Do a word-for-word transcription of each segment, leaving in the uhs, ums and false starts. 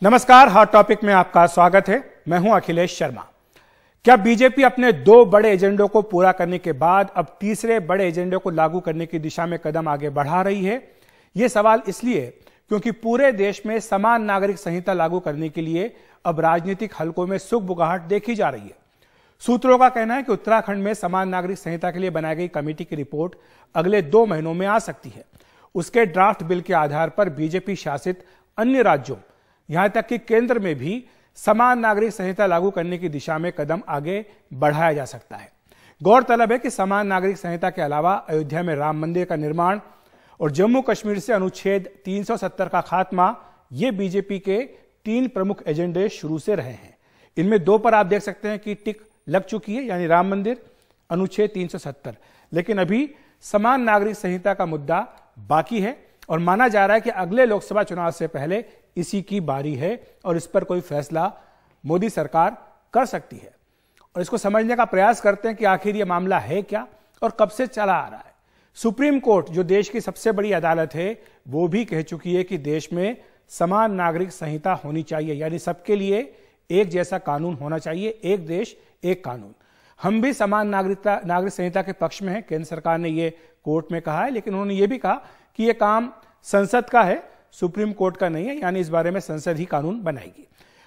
नमस्कार, hot topic में आपका स्वागत है। मैं हूं अखिलेश शर्मा। क्या बीजेपी अपने दो बड़े एजेंडों को पूरा करने के बाद अब तीसरे बड़े एजेंडे को लागू करने की दिशा में कदम आगे बढ़ा रही है? यह सवाल इसलिए क्योंकि पूरे देश में समान नागरिक संहिता लागू करने के लिए अब राजनीतिक हलकों में सुगबुगाहट देखी जा रही है। सूत्रों का कहना है कि उत्तराखंड में समान नागरिक संहिता के लिए बनाई गई कमेटी की रिपोर्ट अगले दो महीनों में आ सकती है। उसके ड्राफ्ट बिल के आधार पर बीजेपी शासित अन्य राज्यों, यहां तक कि केंद्र में भी समान नागरिक संहिता लागू करने की दिशा में कदम आगे बढ़ाया जा सकता है। गौरतलब है कि समान नागरिक संहिता के अलावा अयोध्या में राम मंदिर का निर्माण और जम्मू कश्मीर से अनुच्छेद तीन सौ सत्तर का खात्मा, ये बीजेपी के तीन प्रमुख एजेंडे शुरू से रहे हैं। इनमें दो पर आप देख सकते हैं कि टिक लग चुकी है, यानी राम मंदिर, अनुच्छेद तीन सौ सत्तर। लेकिन अभी समान नागरिक संहिता का मुद्दा बाकी है और माना जा रहा है कि अगले लोकसभा चुनाव से पहले इसी की बारी है और इस पर कोई फैसला मोदी सरकार कर सकती है। और इसको समझने का प्रयास करते हैं कि आखिर यह मामला है क्या और कब से चला आ रहा है। सुप्रीम कोर्ट, जो देश की सबसे बड़ी अदालत है, वो भी कह चुकी है कि देश में समान नागरिक संहिता होनी चाहिए, यानी सबके लिए एक जैसा कानून होना चाहिए, एक देश एक कानून। हम भी समान नागरिकता नागरिक संहिता के पक्ष में हैं। केंद्र सरकार ने यह कोर्ट में कहा है, लेकिन उन्होंने यह भी कहा कि यह काम संसद का है, सुप्रीम कोर्ट का नहीं है, यानी इस बारे में संसद ही कानून बनाएगी।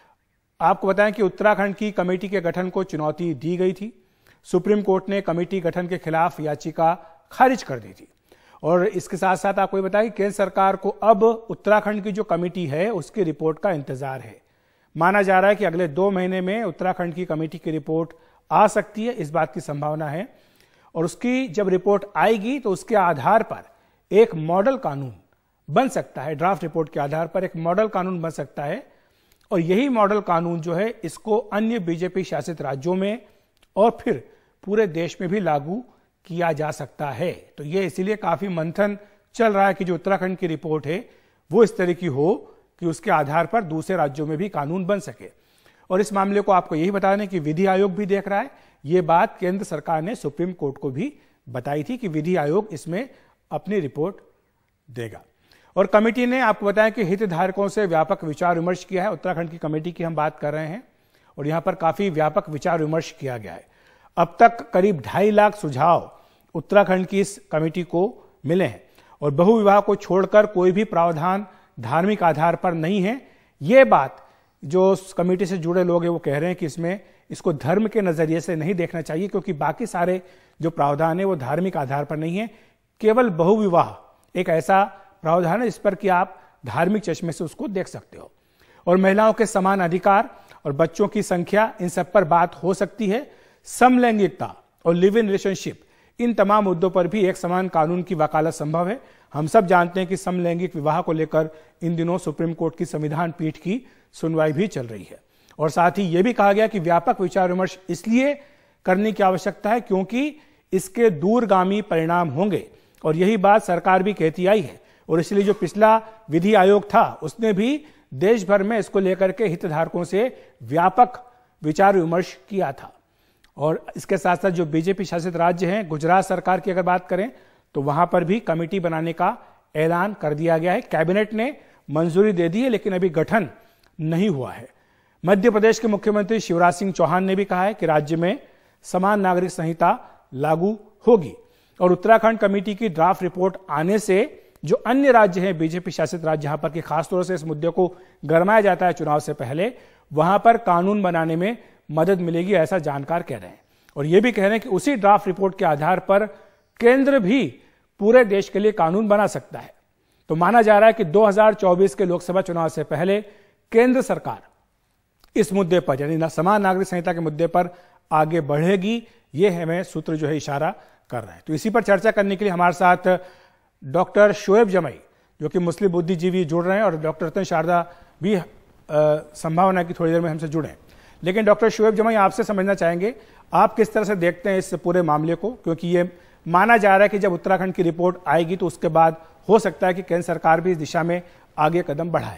आपको बताएं कि उत्तराखंड की कमेटी के गठन को चुनौती दी गई थी। सुप्रीम कोर्ट ने कमेटी गठन के खिलाफ याचिका खारिज कर दी थी। और इसके साथ साथ आपको ये बताएं कि केंद्र सरकार को अब उत्तराखंड की जो कमेटी है उसकी रिपोर्ट का इंतजार है। माना जा रहा है कि अगले दो महीने में उत्तराखंड की कमेटी की रिपोर्ट आ सकती है, इस बात की संभावना है। और उसकी जब रिपोर्ट आएगी तो उसके आधार पर एक मॉडल कानून बन सकता है। ड्राफ्ट रिपोर्ट के आधार पर एक मॉडल कानून बन सकता है और यही मॉडल कानून जो है इसको अन्य बीजेपी शासित राज्यों में और फिर पूरे देश में भी लागू किया जा सकता है। तो यह इसीलिए काफी मंथन चल रहा है कि जो उत्तराखंड की रिपोर्ट है वो इस तरह की हो कि उसके आधार पर दूसरे राज्यों में भी कानून बन सके। और इस मामले को आपको यही बता दें कि विधि आयोग भी देख रहा है। यह बात केंद्र सरकार ने सुप्रीम कोर्ट को भी बताई थी कि विधि आयोग इसमें अपनी रिपोर्ट देगा। और कमेटी ने आपको बताया कि हितधारकों से व्यापक विचार विमर्श किया है। उत्तराखंड की कमेटी की हम बात कर रहे हैं और यहां पर काफी व्यापक विचार विमर्श किया गया है। अब तक करीब ढाई लाख सुझाव उत्तराखंड की इस कमेटी को मिले हैं और बहुविवाह को छोड़कर कोई भी प्रावधान धार्मिक आधार पर नहीं है। यह बात जो कमेटी से जुड़े लोग हैं वो कह रहे हैं कि इसमें इसको धर्म के नजरिए से नहीं देखना चाहिए, क्योंकि बाकी सारे जो प्रावधान है वो धार्मिक आधार पर नहीं है। केवल बहुविवाह एक ऐसा प्रावधान है जिस पर कि आप धार्मिक चश्मे से उसको देख सकते हो। और महिलाओं के समान अधिकार और बच्चों की संख्या, इन सब पर बात हो सकती है। समलैंगिकता और लिव इन रिलेशनशिप, इन तमाम मुद्दों पर भी एक समान कानून की वकालत संभव है। हम सब जानते हैं कि समलैंगिक विवाह को लेकर इन दिनों सुप्रीम कोर्ट की संविधान पीठ की सुनवाई भी चल रही है। और साथ ही यह भी कहा गया कि व्यापक विचार विमर्श इसलिए करने की आवश्यकता है क्योंकि इसके दूरगामी परिणाम होंगे और यही बात सरकार भी कहती आई है। और इसलिए जो पिछला विधि आयोग था उसने भी देश भर में इसको लेकर के हितधारकों से व्यापक विचार विमर्श किया था। और इसके साथ साथ जो बीजेपी शासित राज्य हैं, गुजरात सरकार की अगर बात करें तो वहां पर भी कमेटी बनाने का ऐलान कर दिया गया है। कैबिनेट ने मंजूरी दे दी है, लेकिन अभी गठन नहीं हुआ है। मध्य प्रदेश के मुख्यमंत्री शिवराज सिंह चौहान ने भी कहा है कि राज्य में समान नागरिक संहिता लागू होगी। और उत्तराखंड कमेटी की ड्राफ्ट रिपोर्ट आने से जो अन्य राज्य हैं, बीजेपी शासित राज्य, जहां पर कि खासतौर से इस मुद्दे को गरमाया जाता है चुनाव से पहले, वहां पर कानून बनाने में मदद मिलेगी, ऐसा जानकार कह रहे हैं। और यह भी कह रहे हैं कि उसी ड्राफ्ट रिपोर्ट के आधार पर केंद्र भी पूरे देश के लिए कानून बना सकता है। तो माना जा रहा है कि दो हज़ार चौबीस के लोकसभा चुनाव से पहले केंद्र सरकार इस मुद्दे पर, यानी समान नागरिक संहिता के मुद्दे पर आगे बढ़ेगी। यह हमें सूत्र जो है इशारा कर रहे हैं। तो इसी पर चर्चा करने के लिए हमारे साथ डॉक्टर शोएब जमई, जो कि मुस्लिम बुद्धिजीवी, जुड़ रहे हैं और डॉक्टर रतन शारदा भी संभावना है कि थोड़ी देर में हमसे जुड़े। लेकिन डॉक्टर शोएब जमई, आपसे समझना चाहेंगे आप किस तरह से देखते हैं इस पूरे मामले को, क्योंकि ये माना जा रहा है कि जब उत्तराखंड की रिपोर्ट आएगी तो उसके बाद हो सकता है कि केंद्र सरकार भी इस दिशा में आगे कदम बढ़ाए।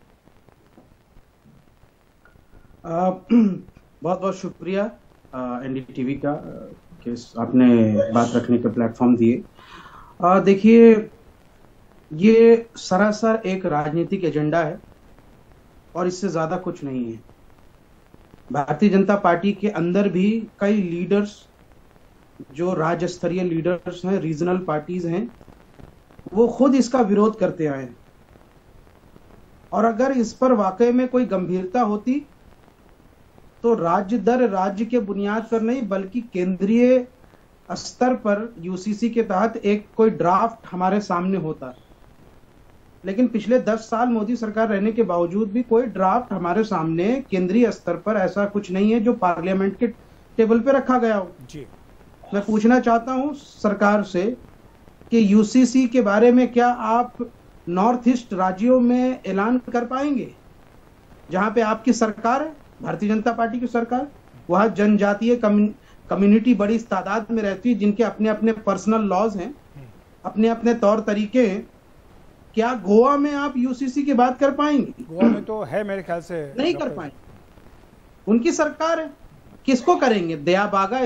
बहुत बहुत शुक्रिया एनडीटीवी का कि आपने बात रखने के प्लेटफॉर्म दिए। देखिए, ये सरासर एक राजनीतिक एजेंडा है और इससे ज्यादा कुछ नहीं है। भारतीय जनता पार्टी के अंदर भी कई लीडर्स, जो राज्य स्तरीय लीडर्स हैं, रीजनल पार्टीज हैं, वो खुद इसका विरोध करते आए। और अगर इस पर वाकई में कोई गंभीरता होती तो राज्य दर राज्य के बुनियाद पर नहीं बल्कि केंद्रीय स्तर पर यूसीसी के तहत एक कोई ड्राफ्ट हमारे सामने होता। लेकिन पिछले दस साल मोदी सरकार रहने के बावजूद भी कोई ड्राफ्ट हमारे सामने केंद्रीय स्तर पर ऐसा कुछ नहीं है जो पार्लियामेंट के टेबल पे रखा गया हो। जी। मैं पूछना चाहता हूं सरकार से कि यूसीसी के बारे में क्या आप नॉर्थ ईस्ट राज्यों में ऐलान कर पाएंगे, जहां पे आपकी सरकार है, भारतीय जनता पार्टी की सरकार, वहां जनजातीय कम्युनिटी बड़ी तादाद में रहती है, जिनके अपने अपने पर्सनल लॉज हैं, अपने अपने तौर तरीके हैं। क्या गोवा में आप यूसीसी की बात कर पाएंगे? गोवा में तो है मेरे ख्याल से नहीं कर पाएंगे, उनकी सरकार है। किसको करेंगे? दयाबागा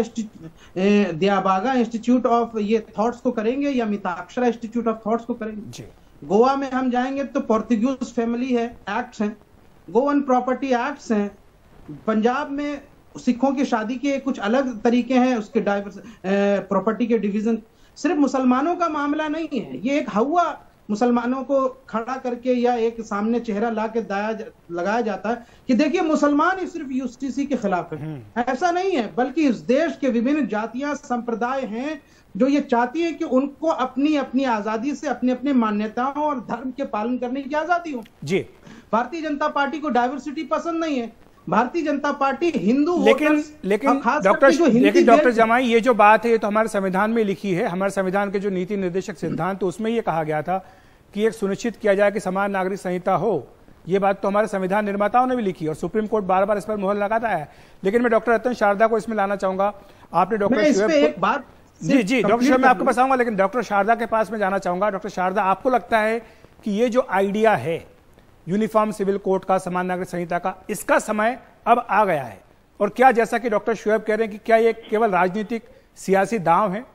दयाबागा इंस्टीट्यूट ऑफ ये थॉट्स को करेंगे या मिताक्षरा इंस्टीट्यूट ऑफ थॉट्स को करेंगे? जी। गोवा में हम जाएंगे तो पोर्तुगीज फैमिली है एक्ट्स हैं, गोवन प्रॉपर्टी एक्ट्स हैं। पंजाब में सिखों की शादी के कुछ अलग तरीके हैं, उसके डाइवर्स प्रॉपर्टी के डिवीजन। सिर्फ मुसलमानों का मामला नहीं है, ये एक हवा मुसलमानों को खड़ा करके या एक सामने चेहरा ला के दाया लगाया जाता है कि देखिए मुसलमान ही सिर्फ यूसीसी के खिलाफ है। ऐसा नहीं है, बल्कि इस देश के विभिन्न जातियां संप्रदाय हैं जो ये चाहती है कि उनको अपनी अपनी आजादी से अपनी अपनी मान्यताओं और धर्म के पालन करने की आजादी हो। जी। भारतीय जनता पार्टी को डाइवर्सिटी पसंद नहीं है। भारतीय जनता पार्टी हिंदू लेकिन लेकिन डॉक्टर लेकिन डॉक्टर जमाई, ये जो बात है ये तो हमारे संविधान में लिखी है। हमारे संविधान के जो नीति निर्देशक सिद्धांत तो उसमें ये कहा गया था कि एक सुनिश्चित किया जाए कि समान नागरिक संहिता हो। ये बात तो हमारे संविधान निर्माताओं ने भी लिखी और सुप्रीम कोर्ट बार बार इस पर मुहर लगाता है। लेकिन मैं डॉक्टर रतन शारदा को इसमें लाना चाहूंगा। आपने डॉक्टर शुएब जी जी डॉक्टर शुएब मैं आपके पास आऊंगा, लेकिन डॉक्टर शारदा के पास में जाना चाहूंगा। डॉक्टर शारदा, आपको लगता है कि ये जो आइडिया है यूनिफॉर्म सिविल कोड का, समान नागरिक संहिता का, इसका समय अब आ गया है? और क्या जैसा कि डॉक्टर शुएब कह रहे हैं कि क्या ये केवल राजनीतिक सियासी दांव है?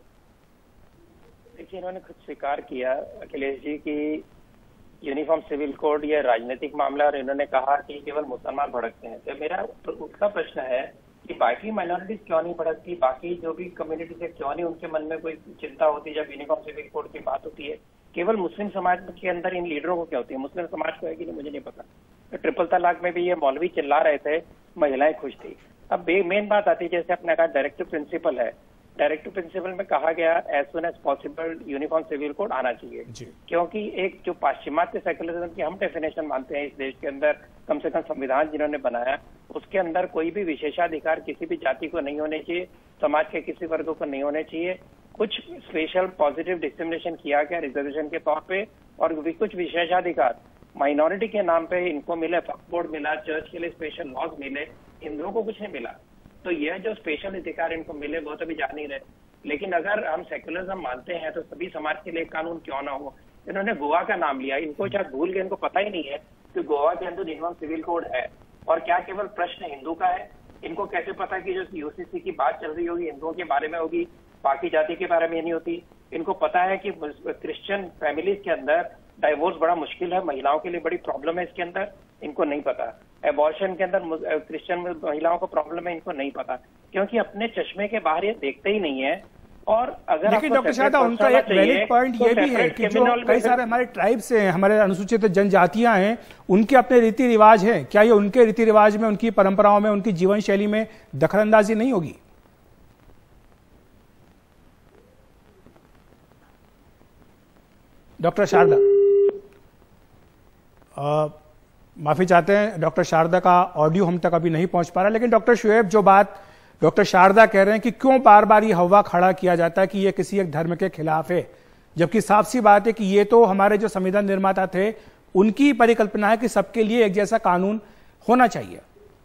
देखिए, इन्होंने खुद स्वीकार किया अखिलेश जी की यूनिफॉर्म सिविल कोड ये राजनीतिक मामला, और इन्होंने कहा कि केवल मुसलमान भड़कते हैं। तो मेरा उसका प्रश्न है कि बाकी माइनॉरिटीज क्यों नहीं भड़कती, बाकी जो भी कम्युनिटीज है क्यों नहीं उनके मन में कोई चिंता होती जब यूनिफॉर्म सिविल कोड की बात होती है? केवल मुस्लिम समाज के अंदर इन लीडरों को क्या होती है? मुस्लिम समाज को है कि नहीं मुझे नहीं पता। तो ट्रिपल तलाक में भी ये मौलवी चिल्ला रहे थे, महिलाएं खुश थी। अब मेन बात आती है, जैसे अपने कहा डायरेक्टिव प्रिंसिपल है, डायरेक्टिव प्रिंसिपल में कहा गया as soon as possible uniform civil code आना चाहिए, क्योंकि एक जो पाश्चिमात्य सेकुलरिज्म की हम डेफिनेशन मानते हैं इस देश के अंदर, कम से कम संविधान जिन्होंने बनाया उसके अंदर कोई भी विशेषाधिकार किसी भी जाति को नहीं होने चाहिए, समाज के किसी वर्ग को नहीं होने चाहिए। कुछ स्पेशल पॉजिटिव डिस्क्रिमिनेशन किया गया रिजर्वेशन के तौर पे, और भी कुछ विशेषाधिकार माइनॉरिटी के नाम पे इनको मिले, वक्फ बोर्ड मिला, चर्च के लिए स्पेशल लॉज मिले, हिंदुओं को कुछ नहीं मिला। तो यह जो स्पेशल अधिकार इनको मिले वो तो भी जान ही रहे। लेकिन अगर हम सेक्युलरिज्म मानते हैं तो सभी समाज के लिए कानून क्यों ना हो? इन्होंने गोवा का नाम लिया, इनको शायद भूल गए, इनको पता ही नहीं है कि गोवा के अंदर यूनिफॉर्म सिविल कोड है। और क्या केवल प्रश्न हिंदू का है? इनको कैसे पता कि जो यूसीसी की बात चल रही होगी हिंदुओं के बारे में होगी, बाकी जाति के बारे में नहीं होती? इनको पता है कि क्रिश्चियन फैमिलीज के अंदर डाइवोर्स बड़ा मुश्किल है, महिलाओं के लिए बड़ी प्रॉब्लम है इसके अंदर, इनको नहीं पता। एबॉर्शन के अंदर क्रिश्चियन महिलाओं को प्रॉब्लम है, इनको नहीं पता, क्योंकि अपने चश्मे के बाहर ये देखते ही नहीं है। और अगर लेकिन डॉक्टर शारदा, उनका एक वैलिड पॉइंट ये भी है कि जो कई सारे हमारे ट्राइब्स हैं, हमारे अनुसूचित जनजातियां हैं, उनके अपने रीति रिवाज हैं। क्या ये उनके रीति रिवाज में, उनकी परंपराओं में, उनकी जीवन शैली में दखलंदाजी नहीं होगी? डॉक्टर शारदा, माफी चाहते हैं, डॉक्टर शारदा का ऑडियो हम तक अभी नहीं पहुंच पा रहा। लेकिन डॉक्टर शुएब, जो बात डॉक्टर शारदा कह रहे हैं कि क्यों बार बार ये हवा खड़ा किया जाता है कि ये किसी एक धर्म के खिलाफ है, जबकि साफ सी बात है कि ये तो हमारे जो संविधान निर्माता थे उनकी परिकल्पना है कि सबके लिए एक जैसा कानून होना चाहिए।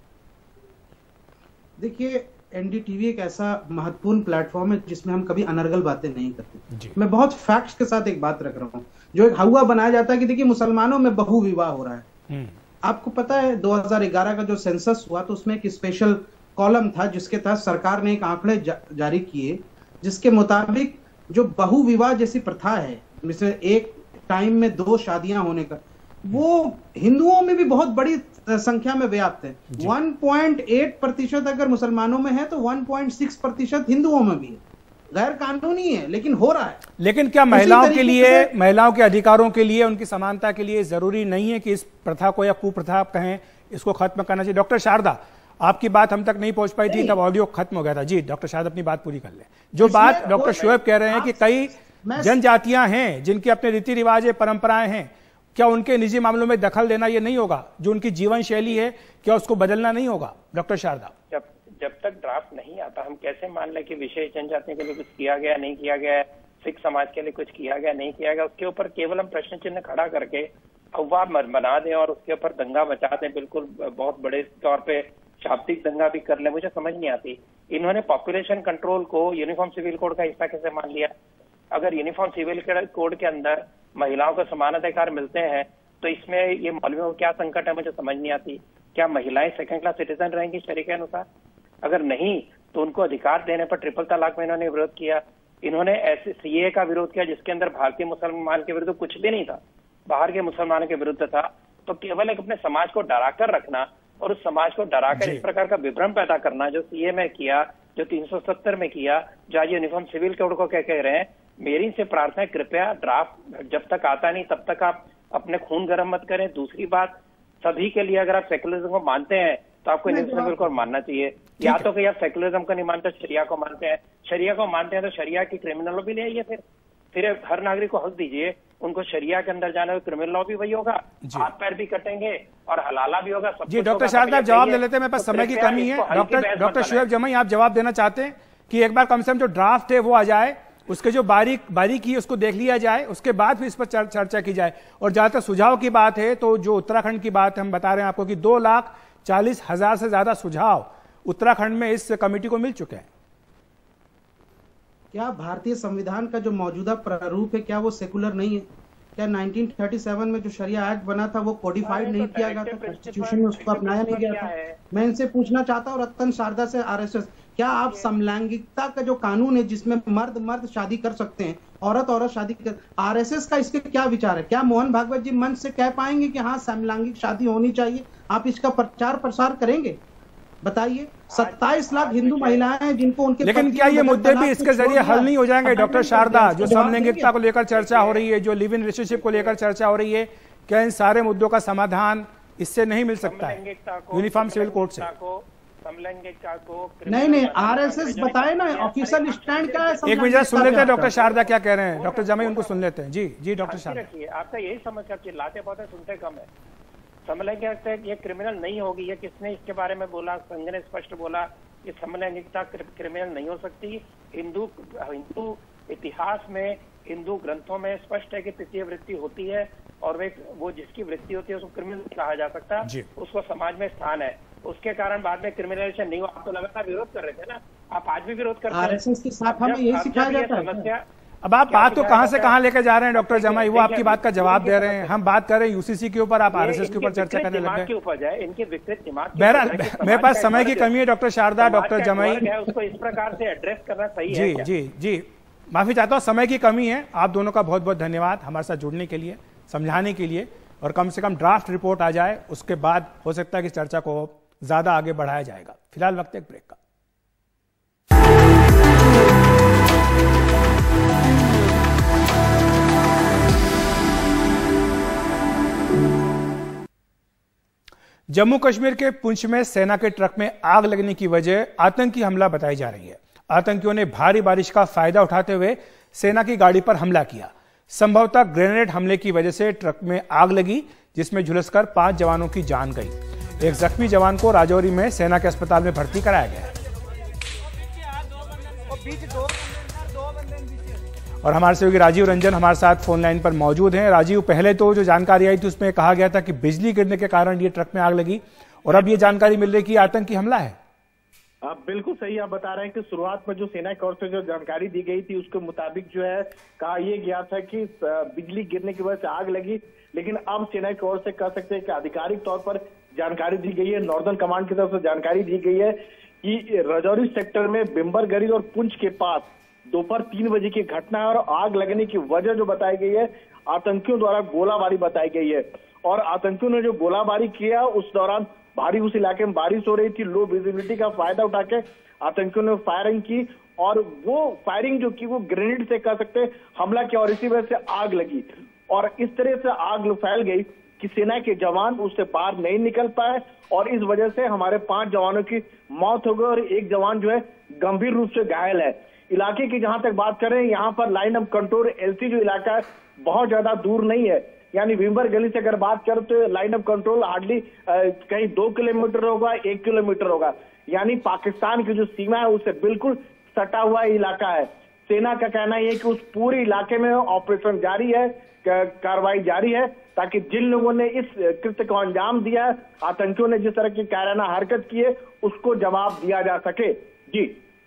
देखिए, एनडीटीवी एक ऐसा महत्वपूर्ण प्लेटफॉर्म है जिसमें हम कभी अनर्गल बातें नहीं करते। मैं बहुत फैक्ट्स के साथ एक बात रख रहा हूं। जो एक हवा बनाया जाता है कि देखिए मुसलमानों में बहु विवाह हो रहा है। आपको पता है दो हज़ार ग्यारह का जो सेंसस हुआ तो उसमें एक स्पेशल कॉलम था जिसके तहत सरकार ने एक आंकड़े जा, जारी किए, जिसके मुताबिक जो बहु विवाह जैसी प्रथा है, जिसमें एक टाइम में दो शादियां होने का, वो हिंदुओं में भी बहुत बड़ी संख्या में व्याप्त है। वन पॉइंट एट प्रतिशत अगर मुसलमानों में है तो वन पॉइंट सिक्स प्रतिशत हिंदुओं में भी है। गैर कानूनी है लेकिन हो रहा है। लेकिन क्या महिलाओं के लिए, महिलाओं के अधिकारों के लिए, उनकी समानता के लिए जरूरी नहीं है कि इस प्रथा को या कुप्रथा कहें, इसको खत्म करना चाहिए? डॉक्टर शारदा, आपकी बात हम तक नहीं पहुंच पाई थी, तब ऑडियो खत्म हो गया था। जी डॉक्टर शारदा अपनी बात पूरी कर ले। जो बात डॉक्टर शोएब कह रहे हैं कि कई जनजातियां हैं जिनके अपने रीति रिवाज है, परंपराएं हैं, क्या उनके निजी मामलों में दखल देना ये नहीं होगा? जो उनकी जीवन शैली है क्या उसको बदलना नहीं होगा? डॉक्टर शारदा, जब जब तक ड्राफ्ट नहीं आता हम कैसे मान लें कि विशेष जनजातियों के लिए कुछ किया गया, नहीं किया गया, सिख समाज के लिए कुछ किया गया, नहीं किया गया, उसके ऊपर केवल हम प्रश्न चिन्ह खड़ा करके अफवाह बना दें और उसके ऊपर दंगा मचा दें, बिल्कुल बहुत बड़े तौर पे शाब्दिक दंगा भी कर ले, मुझे समझ नहीं आती। इन्होंने पॉपुलेशन कंट्रोल को यूनिफॉर्म सिविल कोड का हिस्सा कैसे मान लिया? अगर यूनिफॉर्म सिविल कोड के अंदर महिलाओं को समान अधिकार मिलते हैं तो इसमें ये मौलवियों को क्या संकट है, मुझे समझ नहीं आती। क्या महिलाएं सेकंड क्लास सिटीजन रहेंगी शरीय के अनुसार? अगर नहीं तो उनको अधिकार देने पर ट्रिपल तलाक में इन्होंने विरोध किया। इन्होंने ऐसे सीए का विरोध किया जिसके अंदर भारतीय मुसलमान के विरुद्ध कुछ भी नहीं था, बाहर के मुसलमानों के विरुद्ध था। तो केवल एक अपने समाज को डराकर रखना और उस समाज को डराकर इस प्रकार का विभ्रम पैदा करना जो सीए में किया, जो तीन सौ सत्तर में किया, जो आज यूनिफॉर्म सिविल कोड को क्या कह रहे हैं, मेरी से प्रार्थना है कृपया ड्राफ्ट जब तक आता नहीं तब तक आप अपने खून गर्म मत करें। दूसरी बात, सभी के लिए अगर आप सेकुलरिज्म को मानते हैं तो आपको यूनिफॉर्म सिविल कोड मानना चाहिए। या तो कि आप सेकुलरिज्म को नहीं मानते, शरिया को मानते हैं, शरिया को मानते हैं तो शरिया की क्रिमिनल लॉ भी ले आइए, फिर फिर हर नागरिक को हक दीजिए, उनको शरिया के अंदर जाने, क्रिमिनल लॉ भी वही होगा, हाथ पैर भी कटेंगे और हलाला भी होगा। जी डॉक्टर शारदा जवाब ले लेते हैं, मेरे पास समय की कमी है। डॉक्टर डॉक्टर शोएब जमाई, आप जवाब देना चाहते हैं कि एक बार कम से कम जो ड्राफ्ट है वो आ जाए, उसके जो बारीक बारीकी है उसको देख लिया जाए, उसके बाद फिर इस पर चर्चा की जाए। और जहां तक सुझाव की बात है तो जो उत्तराखंड की बात हम बता रहे हैं आपको कि दो लाख चालीस हजार से ज्यादा सुझाव उत्तराखंड में इस कमेटी को मिल चुके हैं। क्या भारतीय संविधान का जो मौजूदा प्रारूप है क्या वो सेकुलर नहीं है? क्या नाइनटीन थर्टी सेवन में जो शरिया एक्ट बना था वो कोडिफाइड नहीं किया गया था, कॉन्स्टिट्यूशन में उसको अपनाया नहीं गया था? मैं इनसे पूछना चाहता हूँ, रतन शारदा से आरएसएस, क्या आप समलैंगिकता का जो कानून है जिसमें मर्द मर्द शादी कर सकते हैं, औरत औरत शादी कर, आरएसएस का इसके क्या विचार है? क्या मोहन भागवत जी मंच से कह पाएंगे कि हाँ समलैंगिक शादी होनी चाहिए? आप इसका प्रचार प्रसार करेंगे? बताइए। सत्ताईस लाख हिंदू महिलाएं हैं जिनको उनके, लेकिन क्या ये मुद्दे भी इसके जरिए हल नहीं हो जाएंगे? डॉक्टर शारदा, जो समलैंगिकता को लेकर चर्चा हो रही है, जो लिव इन रिलेशनशिप को लेकर चर्चा हो रही है, क्या इन सारे मुद्दों का समाधान इससे नहीं मिल सकता है यूनिफॉर्म सिविल कोड से? समलैंगिकता को नहीं नहीं, आरएसएस बताए ना ऑफिशियल स्टैंड क्या है। एक मिनट सुन लेते हैं डॉक्टर शारदा क्या कह रहे हैं। डॉक्टर जमाई उनको सुन लेते हैं। जी जी डॉक्टर शारदा, आपका यही समझ कर चिल्लाते बहुत है, सुनते कम है। समलैंगिकता ये क्रिमिनल नहीं होगी, ये किसने इसके बारे में बोला? संघ ने स्पष्ट बोला कि समलैंगिकता क्रिमिनल नहीं हो सकती। हिंदू हिंदू इतिहास में, हिंदू ग्रंथों में स्पष्ट है कि तृतीय वृत्ति होती है और वे वो जिसकी वृत्ति होती है उसको क्रिमिनल कहा जा सकता, उसको समाज में स्थान है। उसके कारण बाद में क्रिमिनलाइजेशन नहीं हुआ। आप तो लगातार विरोध कर रहे थे ना, आप आज भी विरोध करते हैं। आरएसएस की शाखा में यही सिखाया जाता है। समस्या अब आप बात तो कहां से कहां लेकर जा रहे हैं डॉक्टर जमाई, वो आपकी बात का जवाब दे रहे हैं। हम बात कर रहे हैं यूसीसी के ऊपर, आप आरएसएस के ऊपर चर्चा करने लगे। इनके विकृत दिमाग, बहरहाल मेरे पास समय की कमी है डॉक्टर शारदा, डॉक्टर जमाई, उसको इस प्रकार से एड्रेस करना सही है। जी जी जी माफी चाहता हूं, समय की कमी है। आप दोनों का बहुत बहुत धन्यवाद हमारे साथ जुड़ने के लिए, समझाने के लिए, और कम से कम ड्राफ्ट रिपोर्ट आ जाए, उसके बाद हो सकता है कि चर्चा को ज्यादा आगे बढ़ाया जाएगा। फिलहाल वक्त एक ब्रेक का। जम्मू कश्मीर के पुंछ में सेना के ट्रक में आग लगने की वजह आतंकी हमला बताई जा रही है। आतंकियों ने भारी बारिश का फायदा उठाते हुए सेना की गाड़ी पर हमला किया। संभवतः ग्रेनेड हमले की वजह से ट्रक में आग लगी, जिसमें झुलसकर पांच जवानों की जान गई। एक जख्मी जवान को राजौरी में सेना के अस्पताल में भर्ती कराया गया है। और हमारे सहयोगी राजीव रंजन हमारे साथ फोन लाइन पर मौजूद हैं। राजीव, पहले तो जो जानकारी आई थी उसमें कहा गया था कि बिजली गिरने के कारण ये ट्रक में आग लगी, और अब ये जानकारी मिल रही है कि आतंकी हमला है। आप बिल्कुल सही आप बता रहे हैं कि शुरुआत में जो सेना की ओर से जो जानकारी दी गई थी उसके मुताबिक जो है कहा यह गया था कि बिजली गिरने की वजह से आग लगी, लेकिन अब सेना की ओर से कह सकते हैं कि आधिकारिक तौर पर जानकारी दी गई है, नॉर्दर्न कमांड की तरफ से जानकारी दी गई है कि राजौरी सेक्टर में बिम्बरगढ़ी और पुंछ के पास दोपहर तीन बजे की घटना है और आग लगने की वजह जो बताई गई है आतंकियों द्वारा गोलाबारी बताई गई है। और आतंकियों ने जो गोलाबारी किया उस दौरान भारी उस इलाके में बारिश हो रही थी, लो विजिबिलिटी का फायदा उठा के आतंकियों ने फायरिंग की और वो फायरिंग जो की वो ग्रेनेड से कह सकते हमला किया और इसी वजह से आग लगी और इस तरह से आग फैल गई कि सेना के जवान उससे बाहर नहीं निकल पाए और इस वजह से हमारे पांच जवानों की मौत हो गई और एक जवान जो है गंभीर रूप से घायल है। इलाके की जहां तक बात करें, यहाँ पर लाइन ऑफ कंट्रोल एलसी जो इलाका है बहुत ज्यादा दूर नहीं है, यानी विम्बर गली से अगर बात करें तो लाइन ऑफ कंट्रोल हार्डली कहीं दो किलोमीटर होगा, एक किलोमीटर होगा, यानी पाकिस्तान की जो सीमा है उससे बिल्कुल सटा हुआ इलाका है। सेना का कहना यह है कि उस पूरे इलाके में ऑपरेशन जारी है, कार्रवाई जारी है, ताकि जिन लोगों ने इस कृत्य को अंजाम दिया है, आतंकियों ने जिस तरह की कायराना हरकत की है, उसको जवाब दिया जा सके। जी।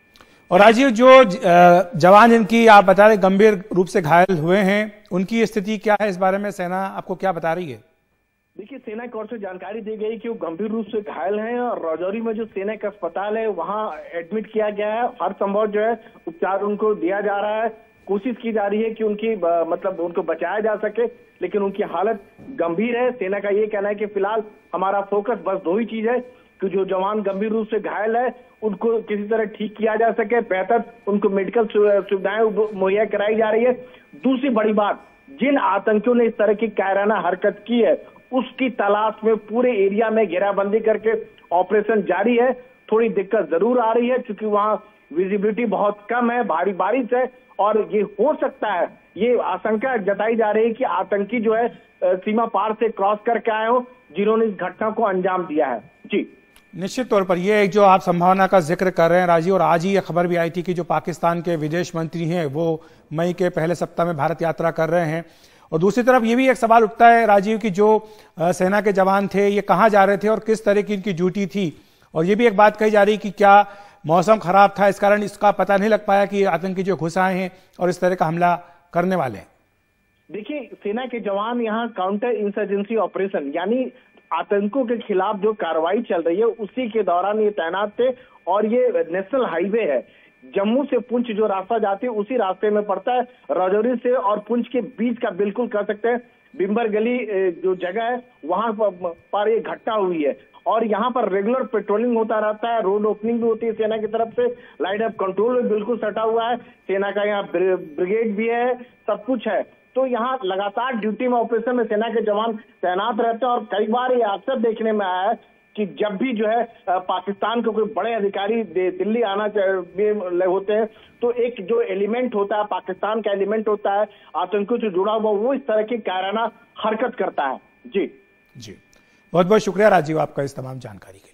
और राजीव, जो जवान जिनकी आप बता रहे गंभीर रूप से घायल हुए हैं, उनकी स्थिति क्या है? इस बारे में सेना आपको क्या बता रही है? देखिए, सेना की ओर से जानकारी दी गई कि वो गंभीर रूप से घायल हैं और राजौरी में जो सेना का अस्पताल है वहां एडमिट किया गया है। हर संभव जो है उपचार उनको दिया जा रहा है, कोशिश की जा रही है कि उनकी मतलब उनको बचाया जा सके, लेकिन उनकी हालत गंभीर है। सेना का ये कहना है कि फिलहाल हमारा फोकस बस दो ही चीज है कि जो जवान गंभीर रूप से घायल है उनको किसी तरह ठीक किया जा सके, बेहतर उनको मेडिकल सुविधाएं मुहैया कराई जा रही है। दूसरी बड़ी बात, जिन आतंकियों ने इस तरह की कायराना हरकत की है उसकी तलाश में पूरे एरिया में घेराबंदी करके ऑपरेशन जारी है। थोड़ी दिक्कत जरूर आ रही है क्योंकि वहां विजिबिलिटी बहुत कम है, भारी बारिश है और ये हो सकता है, ये आशंका जताई जा रही है कि आतंकी जो है सीमा पार से क्रॉस करके आए हो जिन्होंने इस घटना को अंजाम दिया है। जी, निश्चित तौर पर ये एक जो आप संभावना का जिक्र कर रहे हैं राजीव, और आज ही ये खबर भी आई थी कि जो पाकिस्तान के विदेश मंत्री हैं वो मई के पहले सप्ताह में भारत यात्रा कर रहे हैं। और दूसरी तरफ ये भी एक सवाल उठता है राजीव कि जो सेना के जवान थे ये कहाँ जा रहे थे और किस तरह की इनकी ड्यूटी थी, और ये भी एक बात कही जा रही कि क्या मौसम खराब था इस कारण इसका पता नहीं लग पाया कि आतंकी जो घुस आए हैं और इस तरह का हमला करने वाले हैं। देखिए, सेना के जवान यहाँ काउंटर इंसर्जेंसी ऑपरेशन यानी आतंकों के खिलाफ जो कार्रवाई चल रही है उसी के दौरान ये तैनात थे और ये नेशनल हाईवे है, जम्मू से पुंछ जो रास्ता जाती है उसी रास्ते में पड़ता है। राजौरी से और पुंछ के बीच का बिल्कुल कह सकते हैं बिम्बर गली जो जगह है वहां पर ये घटना हुई है और यहाँ पर रेगुलर पेट्रोलिंग होता रहता है, रोड ओपनिंग भी होती है सेना की तरफ से, लाइन ऑफ कंट्रोल भी बिल्कुल सटा हुआ है, सेना का यहाँ ब्रिगेड भी है, सब कुछ है। तो यहाँ लगातार ड्यूटी में ऑपरेशन में सेना के जवान तैनात रहते हैं और कई बार ये अक्सर देखने में आया है कि जब भी जो है पाकिस्तान के कोई बड़े अधिकारी दिल्ली आना होते हैं तो एक जो एलिमेंट होता है, पाकिस्तान का एलिमेंट होता है आतंकियों से जुड़ा हुआ, वो इस तरह की कायराना हरकत करता है। जी जी, बहुत बहुत शुक्रिया राजीव आपका इस तमाम जानकारी के